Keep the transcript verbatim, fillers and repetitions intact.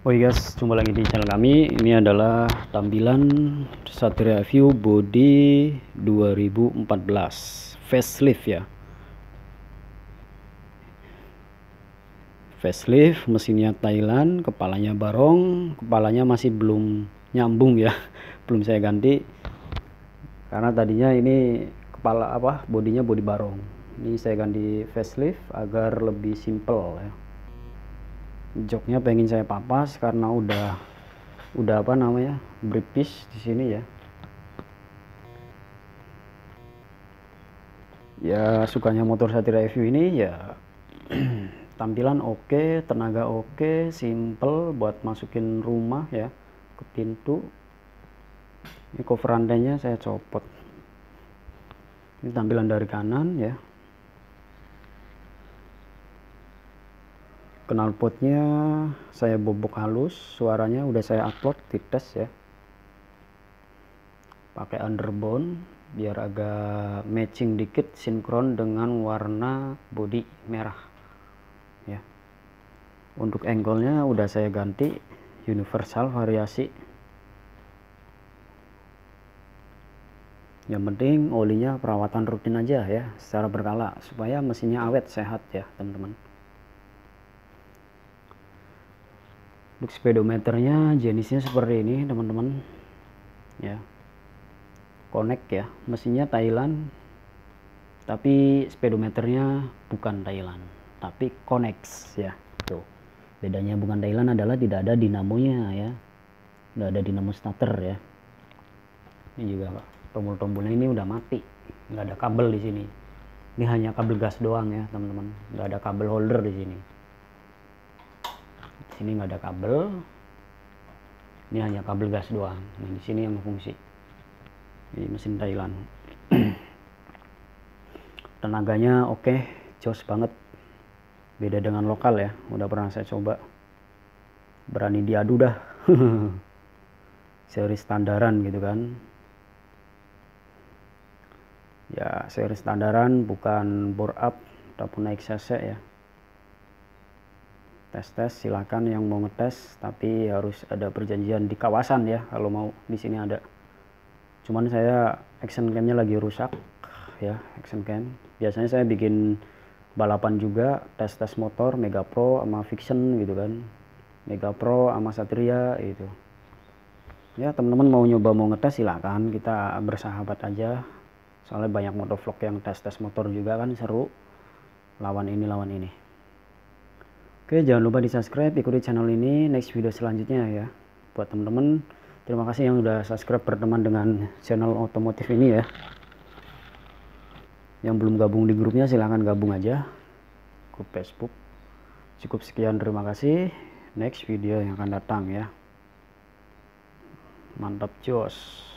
Oke guys, jumpa lagi di channel kami. Ini adalah tampilan Satria View body dua ribu empat belas facelift ya. Facelift, mesinnya Thailand, kepalanya barong, kepalanya masih belum nyambung ya. Belum saya ganti. Karena tadinya ini kepala apa? Bodinya body barong. Ini saya ganti facelift agar lebih simple ya. Joknya pengen saya papas karena udah udah apa namanya british di sini ya. Ya sukanya motor Satria View ini ya tampilan oke, tenaga oke, simple buat masukin rumah ya ke pintu. Ini cover rantainya saya copot. Ini tampilan dari kanan ya. Knalpotnya saya bobok halus, suaranya udah saya upload di tes ya. Pakai underbone biar agak matching dikit, sinkron dengan warna bodi merah ya. Untuk angle-nya udah saya ganti universal variasi. Yang penting olinya perawatan rutin aja ya, secara berkala supaya mesinnya awet sehat ya teman-teman. Untuk speedometernya jenisnya seperti ini teman-teman ya. Connect ya, mesinnya Thailand tapi speedometernya bukan Thailand tapi Connex ya. Tuh bedanya bukan Thailand adalah tidak ada dinamonya ya, nggak ada dinamo starter ya. Ini juga Pak, tombol-tombolnya ini udah mati, nggak ada kabel di sini. Ini hanya kabel gas doang ya teman-teman, nggak ada kabel holder di sini. Di sini nggak ada kabel, ini hanya kabel gas doang. Nah, di sini yang fungsi. Ini mesin Thailand. Tenaganya oke, okay, jos banget. Beda dengan lokal ya, udah pernah saya coba. Berani diadu dah. Seri standaran gitu kan. Ya, seri standaran bukan bore up ataupun naik cc ya. Tes-tes silakan yang mau ngetes, tapi harus ada perjanjian di kawasan ya kalau mau. Di sini ada. Cuman saya action camnya lagi rusak ya, action cam. Biasanya saya bikin balapan juga, tes-tes motor Mega Pro sama Fiction gitu kan. Mega Pro sama Satria gitu. Ya, teman-teman mau nyoba mau ngetes silakan, kita bersahabat aja. Soalnya banyak motovlog yang tes-tes motor juga kan seru. Lawan ini lawan ini. Oke, jangan lupa di subscribe, ikuti channel ini next video selanjutnya ya. Buat teman-teman, terima kasih yang udah subscribe berteman dengan channel otomotif ini ya. Yang belum gabung di grupnya silahkan gabung aja, grup Facebook. Cukup sekian, terima kasih. Next video yang akan datang ya. Mantap jos.